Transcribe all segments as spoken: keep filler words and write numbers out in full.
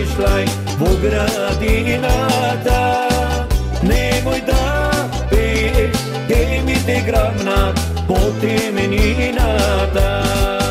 češljaj vogradinata. Nemoj da piješ, gej mi te gravna potemeninata.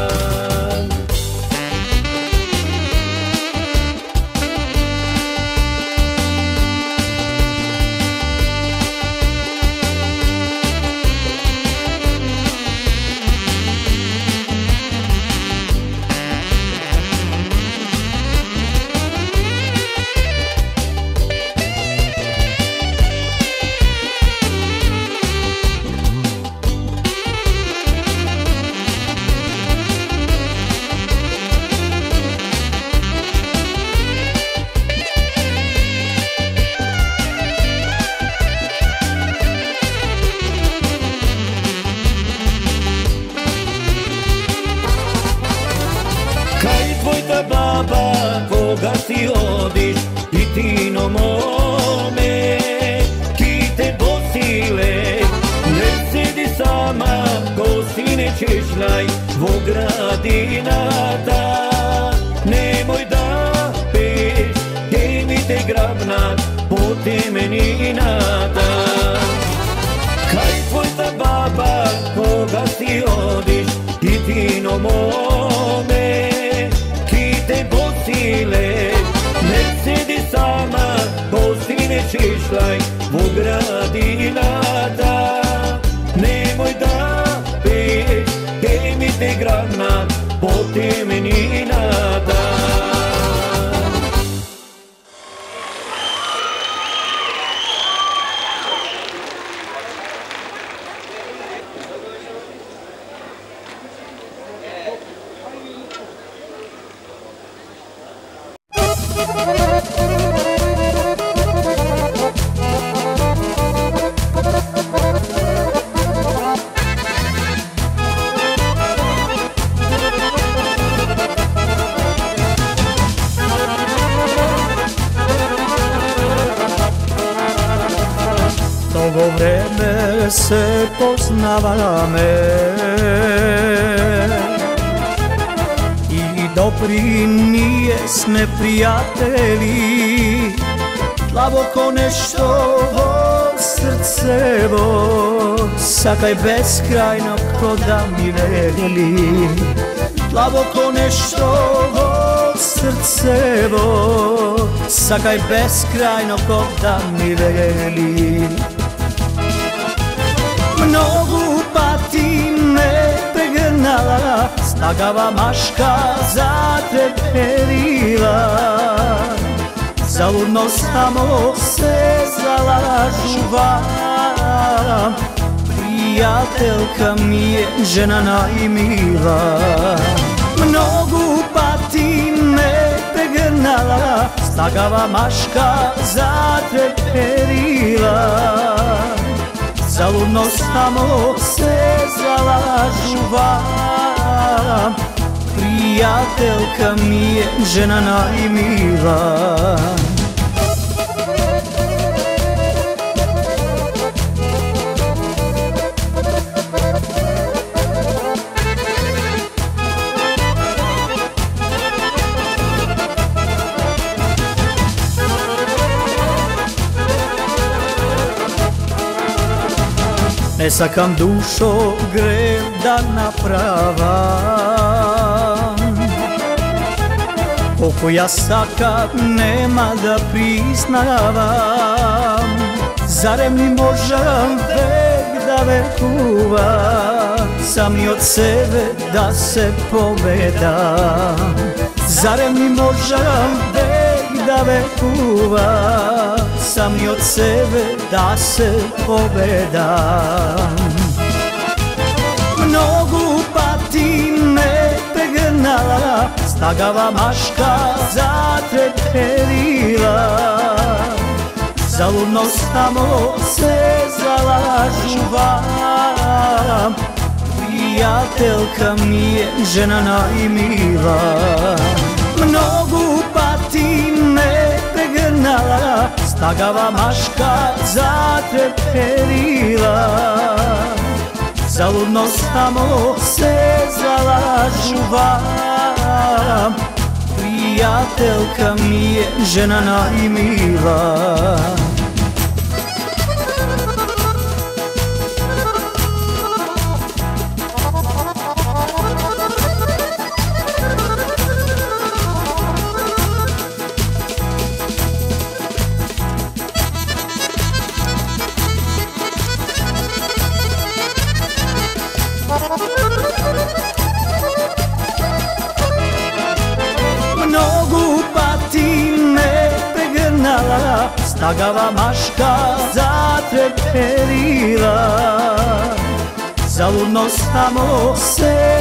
Baba, koga si odiš i tino mome, ki te bosile, ne sedi sama, ko sine češljaj vogradinata. Nemoj da peš, gej mi te gravna potemeninata. Kaj tvoj ta baba, koga si odiš i tino mome, te bosile, ne sedi sama, ko sine češljaj vogradinata. Nemoj da peš, gej mi te gravna potemeninata. Dugo vreme se poznavame i dobri nijesme prijatelji, dlaboko nešto srcevo, sakaj beskrajno ko da mi veli. Dlaboko nešto srcevo, sakaj beskrajno ko da mi veli. Mnogu pati me pregrnala, snagava maška zatrepelila. Zaludno samo se zalažuvam, prijateljka mi je žena najmila. Mnogu pati me pregrnala, snagava maška zatrepelila. Zaludno samo se zalažuvam, prijateljka mi je žena najmila. Ne sakam dušo grev da napravam, koliko ja sakam nema da priznavam. Zarem mi možem vek da vekuvam, sam i od sebe da se povedam. Zarem mi možem vek da vekuvam, sam i od sebe da se povedam. Mnogu pati me pregrnala, snagava maška zatrepelila. Zaludno samo se zalažuvam, prijateljka mi je žena najmila. Mnogu pati me pregrnala, snagava maška zatrepelila. Zaludno samo se zalažuvam, prijateljka mi je žena najmila. Mnogo pati me pregrnala, stagava maška zatreperila. Zaludno samo se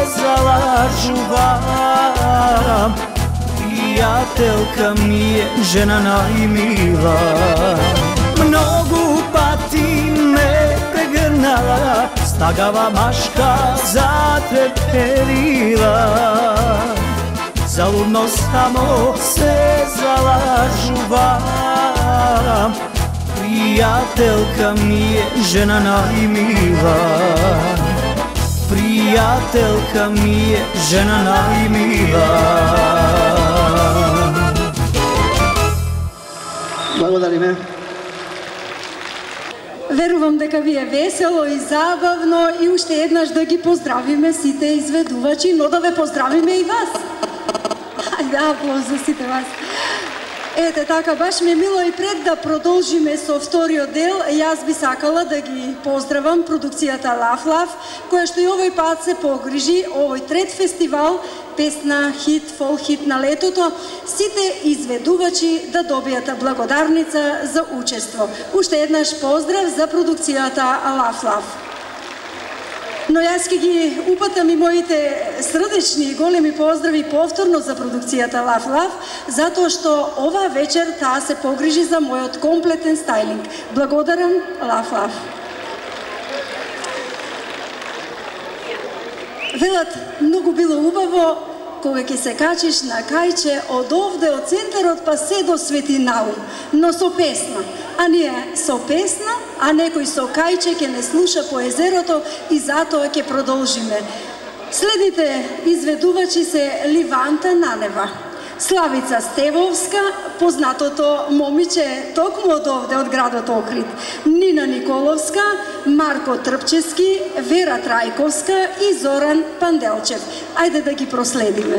zalažuvam, prijateljka mi je žena najmila. Mnogo pati me pregrnala, stagava maška zatreperila. Zaludno samo se zalažuvam, prijateljka mi je žena najmila. Prijateljka mi je žena najmila. Благодари ме. Верувам дека ви е весело и забавно и уште еднаш да ги поздравиме сите изведувачи, но да ве поздравиме и вас. Ајде, аплауз за сите вас. Ете така, баш ми е мило и пред да продолжиме со вториот дел, јас би сакала да ги поздравам продукцијата Лав Лав, која што и овој пат се погрижи, овој трет фестивал, песна, хит, фол хит на летото, сите изведувачи да добијат благодарница за учество. Уште еднаш поздрав за продукцијата Лав Лав. Но јас ке ги упатам и моите срдечни и големи поздрави повторно за продукцијата Лав Лав, затоа што оваа вечер таа се погрижи за мојот комплетен стајлинг. Благодарам, Лав Лав. Велат, многу било убаво кога ќе се качиш на кајче од овде, од центарот, па се до Свети Наум, но со песна. А ние со песна, а некој со кајче ќе не слуша по езерото и затоа ќе продолжиме. Следните изведувачи се Ливанта Нанева, Славица Стевовска, познатото момиче токму од овде, од градот Охрид, Нина Николовска, Марко Трпчески, Вера Трајковска и Зоран Панделчев. Ајде да ги проследиме.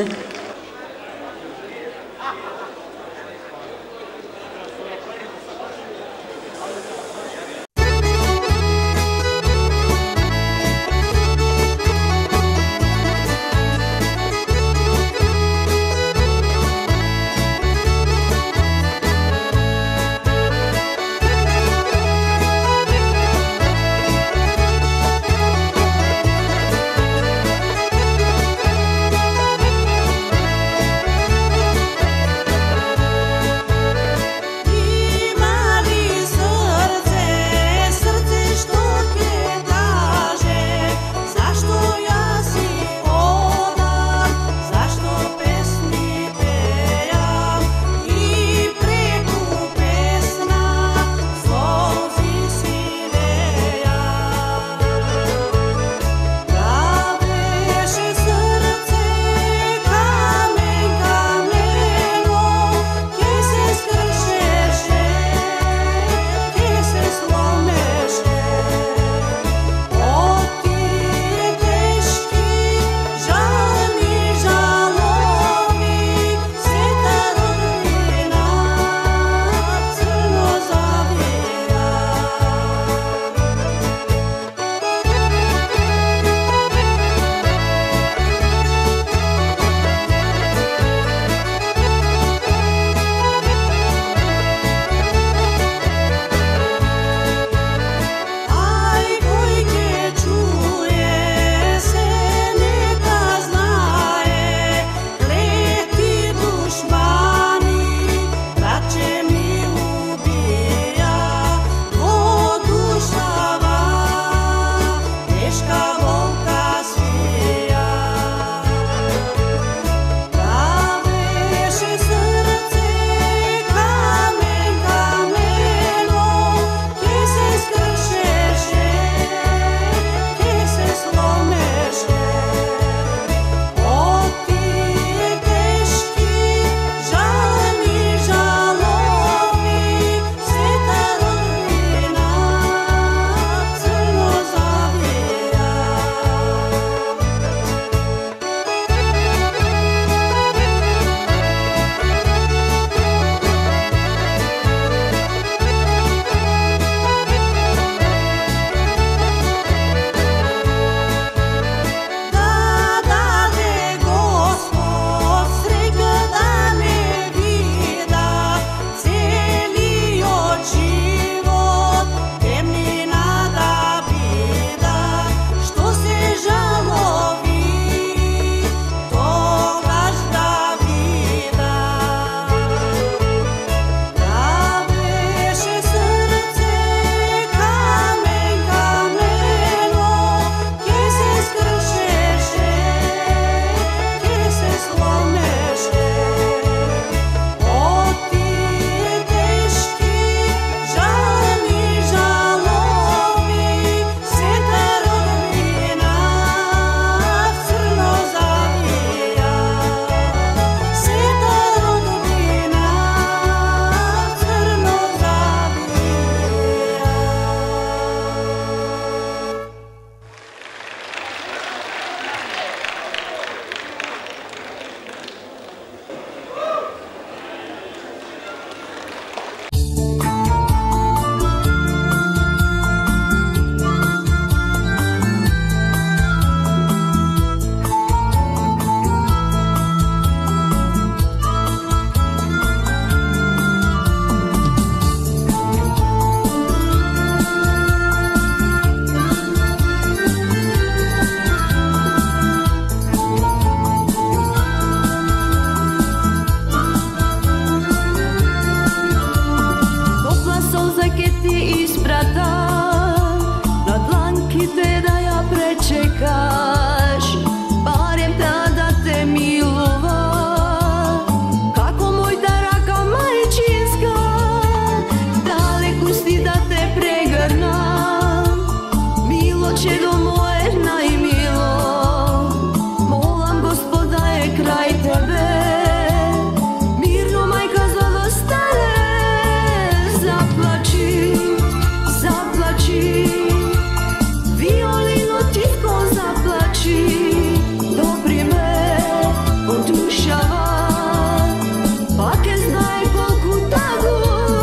čekaš, barem tada te milova, kako mojta raka majčinska, daleku si da te pregrnam, milo čedo moje najmilo, molam Gospoda je kraj tebe, mirno majka zadostane, zaplači, zaplači, violino titko zaplači, dobri me podušava, bake znaj kolku tagu.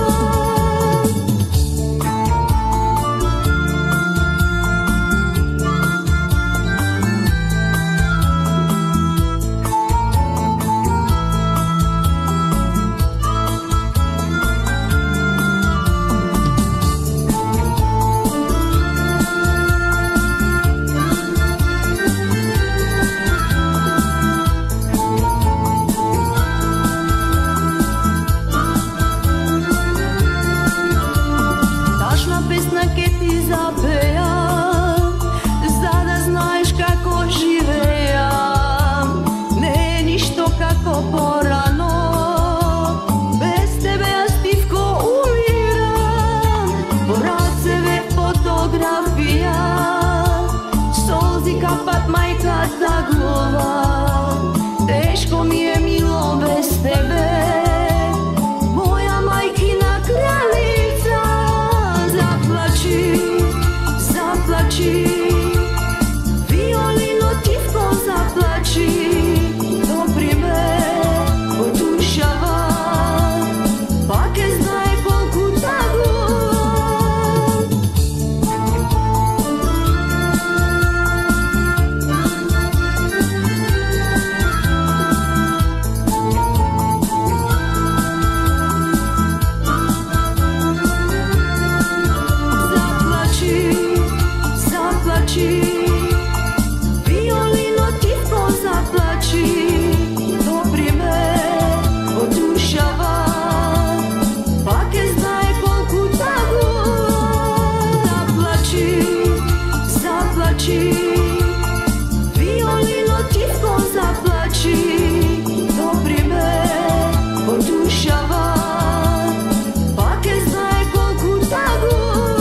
Tašna pesna ke ti zapeja, zada znaš kako živeja, ne ništo kako porano, bez tebe ja stivko umiram, poraceve fotografija, solzi kapat majka zaglova, teško mi je milo bez tebe, moja majkina kraljica, zaplači, zaplači, violino titko zaplači, dobri me podušava, bake znaj kolku tagu. Zaplači, zaplači, violino titko zaplači, dobri me podušava, bake znaj kolku tagu. Zaplači, zaplači, violino titko zaplači, dobri me podušava, bake znaj kolku tagu.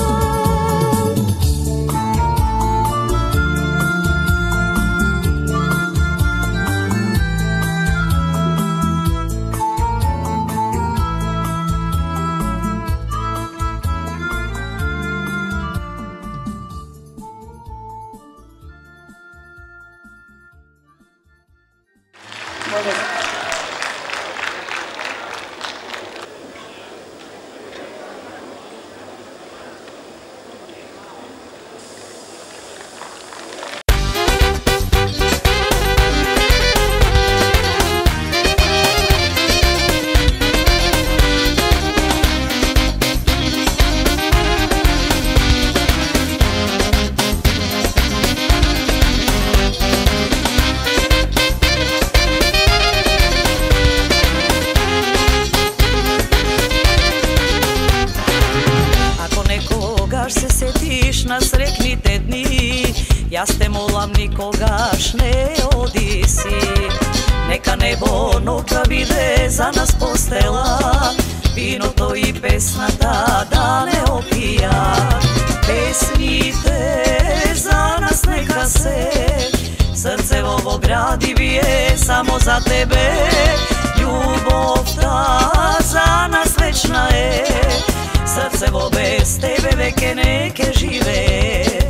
Ja te molam nikogaš ne odisi, neka nebo noća vide za nas postela, vino to i pesna ta da ne opija. Pesnite za nas neka se, srce ovo gradi bije samo za tebe, ljubav ta za nas večna je, srce ovo bez tebe veke neke žive.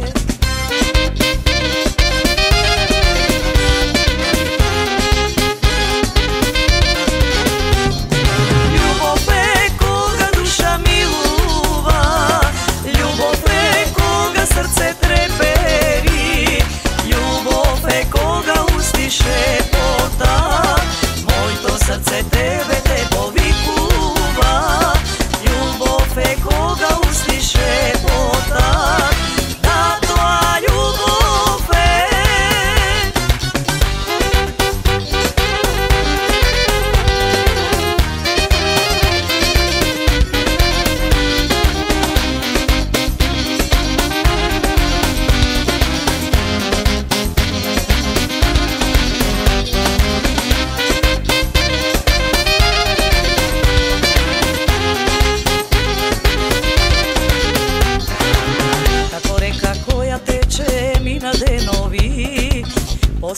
Srce treperi, ljubov je koga usti šepota, moj to srce tebe te povikuva, ljubov je koga usti šepota, da tvoja ljubov je.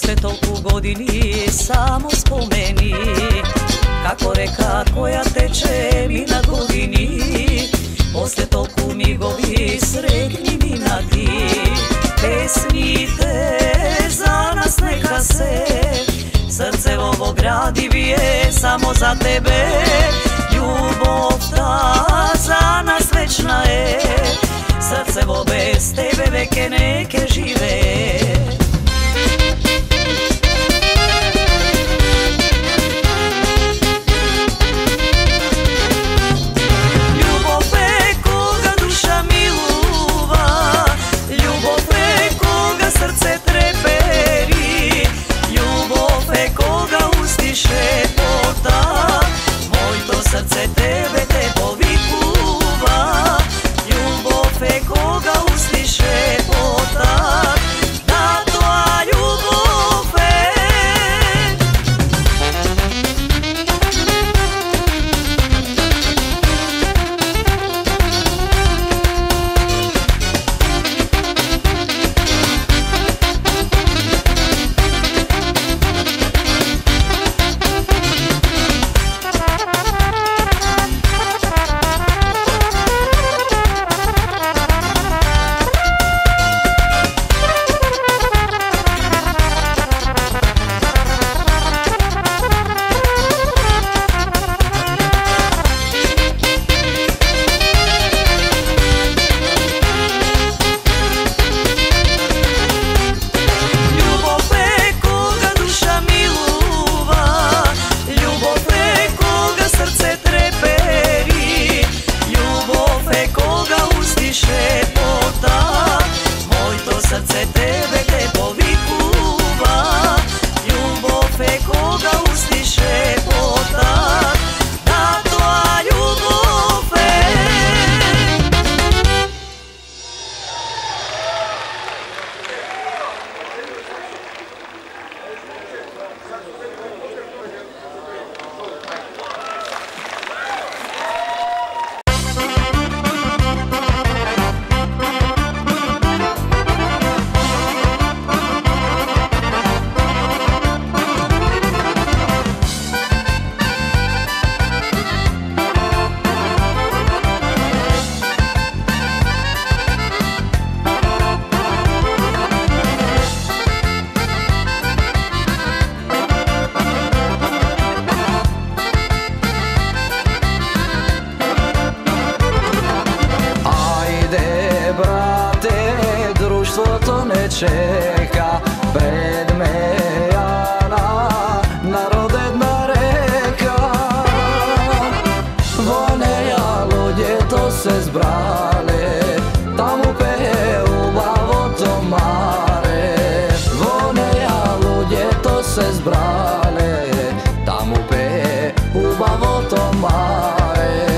posle toliko godini samo spomeni kako reka koja teče mi na godini. Posle toliko migovi sretni mi na ti. Pesmi te za nas neka se, srce ovo gradi bije samo za tebe. Ljubav ta za nas večna je, srce ovo bez tebe veke neke žive. Srce tebe te povikuva, ljubov je koga usliše pota, da tvoja ljubov je. Srce tebe te povikuva, ljubov je koga usliše pota, da tvoja ljubov je. Čeka pred Mejana, narodedna reka. Voneja lodje to se zbrale, tamo peje ubavo to mare. Voneja lodje to se zbrale, tamo peje ubavo to mare.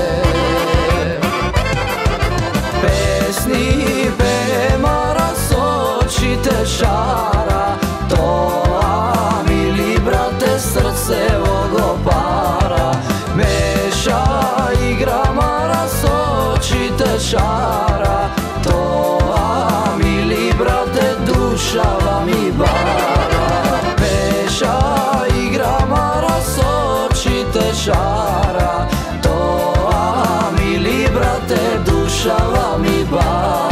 Pesni šara, toa mili brate srce vogo para. Meša igra mara soči te šara, toa mili brate duša vam i bara. Meša igra mara soči te šara, toa mili brate duša vam i bara.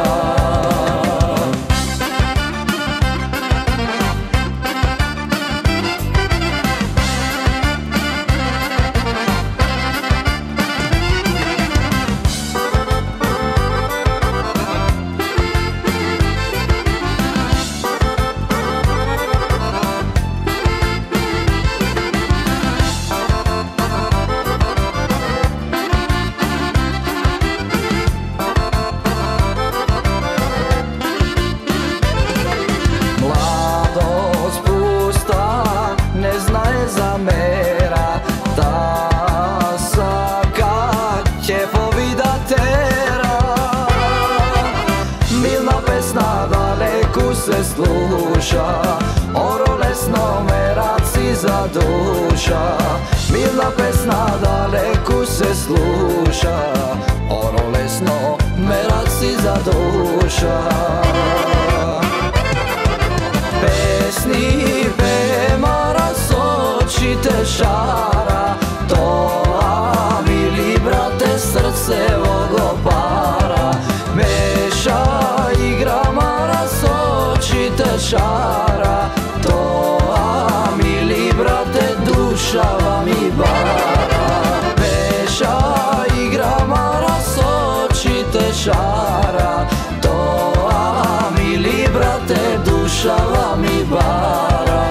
Se sluša, oro lesno me raci za duša. Milna pesna daleku se sluša, oro lesno me raci za duša. Pesni te šara, to a mili brate srce ogo para. Meša igra mara soči te šara, to a mili brate duša vam i bara. Meša igra mara soči te šara, to a mili brate duša vam i bara.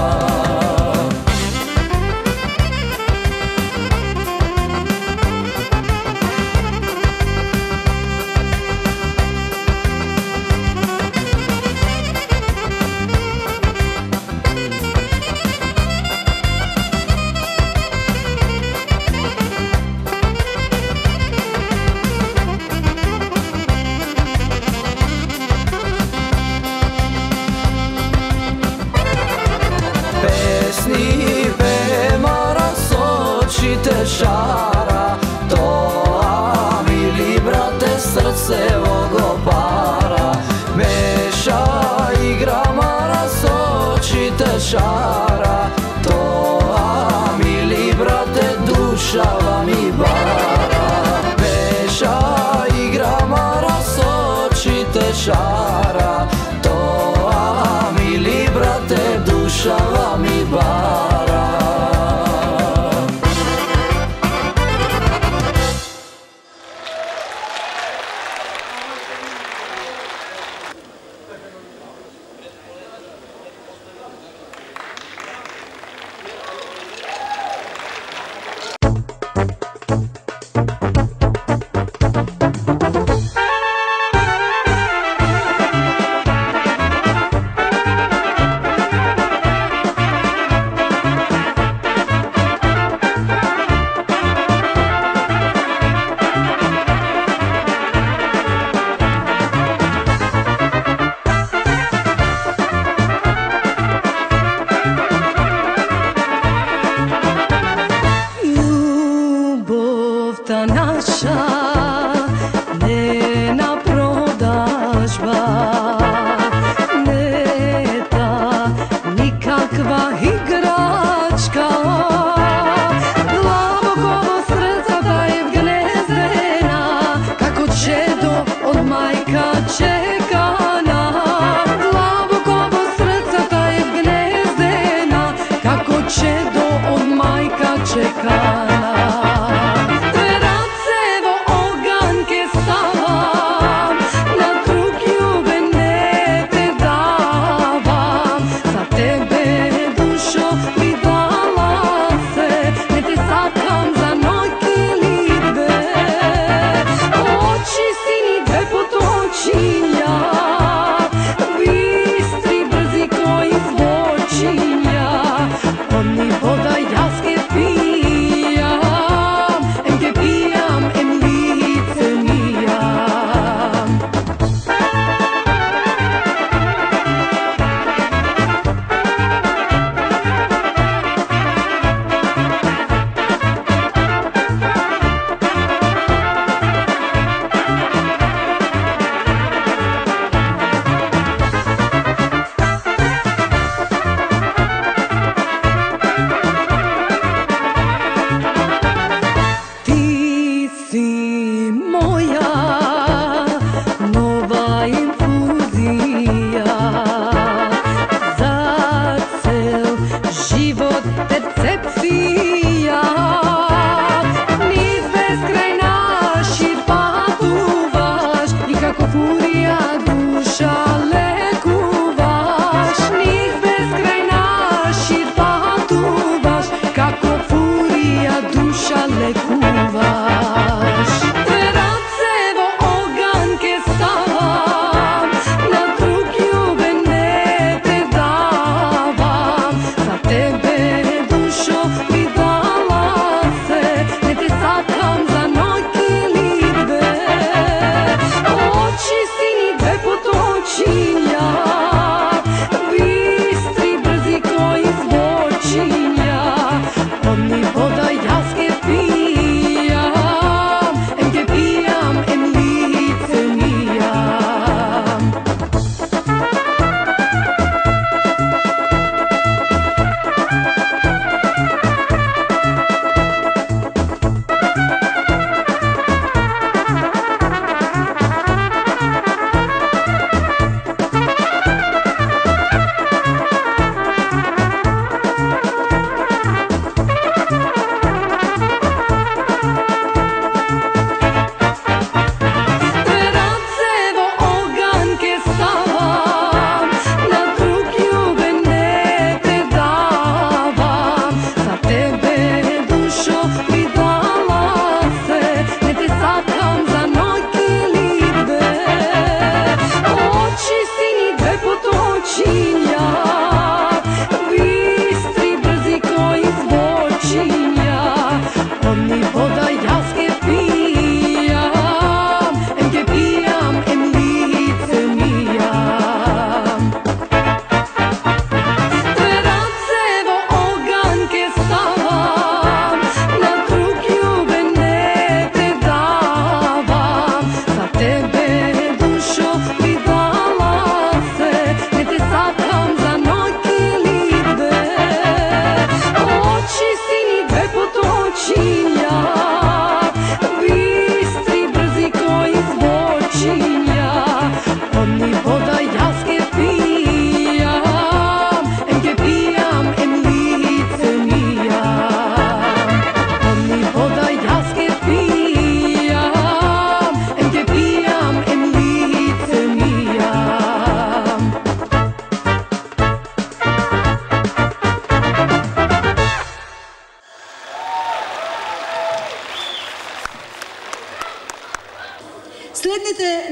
Pesni pemara soči te šara, to a mili brate srce ogo para. Meša igra mara soči te šara, to a mili brate duša vam i bara. Meša igra mara soči te šara, to a mili brate duša vam i bara.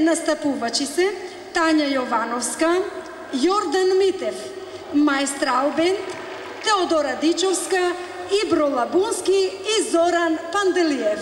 настапувачи се Тања Јовановска, Јордан Митев, Маестрал бенд, Теодора Дичовска, Ибро Лабунски и Зоран Панделиев.